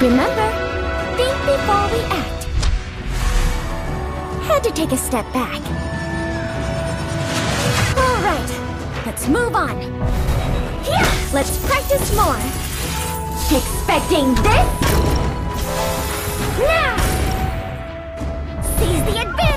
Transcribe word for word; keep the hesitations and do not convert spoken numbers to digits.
Remember, think before we act. Had to take a step back. All right, let's move on. Here, let's practice more. Expecting this? Now! Seize the advantage!